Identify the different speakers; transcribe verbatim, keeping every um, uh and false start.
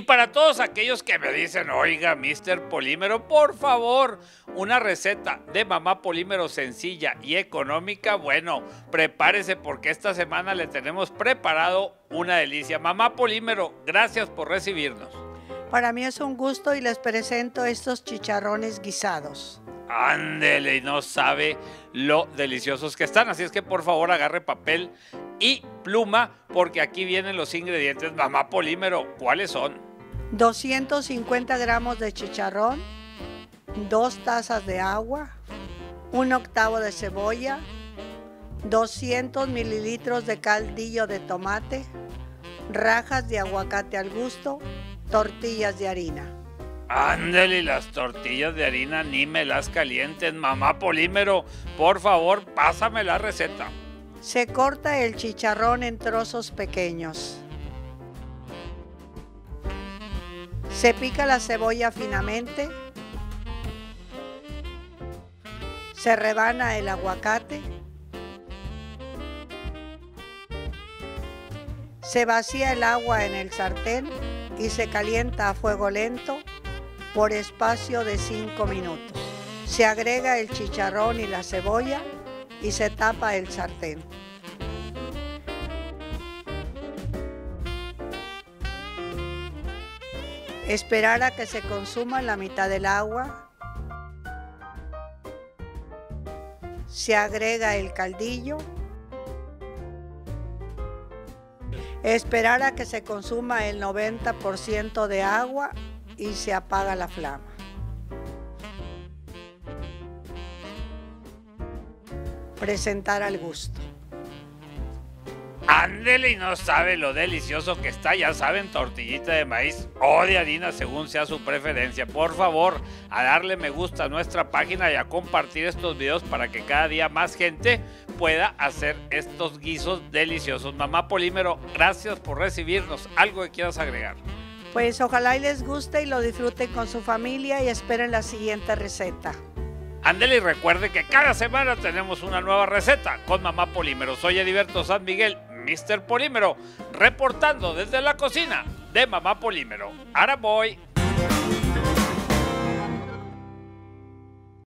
Speaker 1: para todos aquellos que me dicen, oiga, mister Polímero, por favor, una receta de Mamá Polímero sencilla y económica, bueno, prepárese porque esta semana le tenemos preparado una delicia. Mamá Polímero, gracias por recibirnos.
Speaker 2: Para mí es un gusto y les presento estos chicharrones guisados.
Speaker 1: Ándele, y no sabe lo deliciosos que están, así es que por favor agarre papel y pluma porque aquí vienen los ingredientes. Mamá Polímero, ¿cuáles son?
Speaker 2: doscientos cincuenta gramos de chicharrón, dos tazas de agua, un octavo de cebolla, doscientos mililitros de caldillo de tomate, rajas de aguacate al gusto, tortillas de harina.
Speaker 1: Ándele, las tortillas de harina ni me las calienten. Mamá Polímero, por favor, pásame la receta.
Speaker 2: Se corta el chicharrón en trozos pequeños. Se pica la cebolla finamente. Se rebana el aguacate. Se vacía el agua en el sartén y se calienta a fuego lento por espacio de cinco minutos. Se agrega el chicharrón y la cebolla y se tapa el sartén. Esperar a que se consuma la mitad del agua. Se agrega el caldillo. Esperar a que se consuma el noventa por ciento de agua y se apaga la flama. Presentar al gusto.
Speaker 1: Ándele, y no sabe lo delicioso que está, ya saben, tortillita de maíz o de harina según sea su preferencia. Por favor, a darle me gusta a nuestra página y a compartir estos videos para que cada día más gente pueda hacer estos guisos deliciosos. Mamá Polímero, gracias por recibirnos. ¿Algo que quieras agregar?
Speaker 2: Pues ojalá y les guste y lo disfruten con su familia y esperen la siguiente receta.
Speaker 1: Ándele, y recuerde que cada semana tenemos una nueva receta con Mamá Polímero. Soy Heriberto San Miguel, mister Polímero, reportando desde la cocina de Mamá Polímero. Ahora voy.